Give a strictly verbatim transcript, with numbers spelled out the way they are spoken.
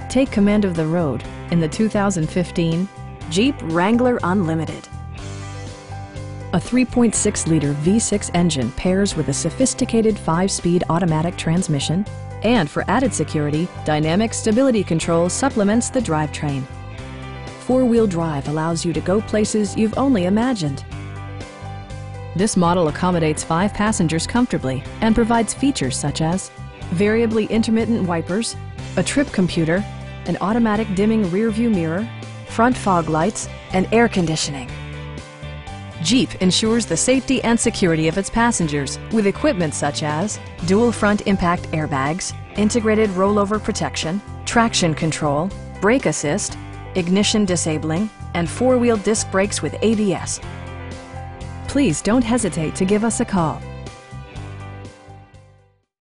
Take command of the road in the two thousand fifteen Jeep Wrangler Unlimited. A three point six liter V six engine pairs with a sophisticated five-speed automatic transmission, and for added security, dynamic stability control supplements the drivetrain. Four-wheel drive allows you to go places you've only imagined. This model accommodates five passengers comfortably and provides features such as variably intermittent wipers, a trip computer, an automatic dimming rear-view mirror, front fog lights, and air conditioning. Jeep ensures the safety and security of its passengers with equipment such as dual front impact airbags, integrated rollover protection, traction control, brake assist, ignition disabling, and four-wheel disc brakes with A B S. Please don't hesitate to give us a call.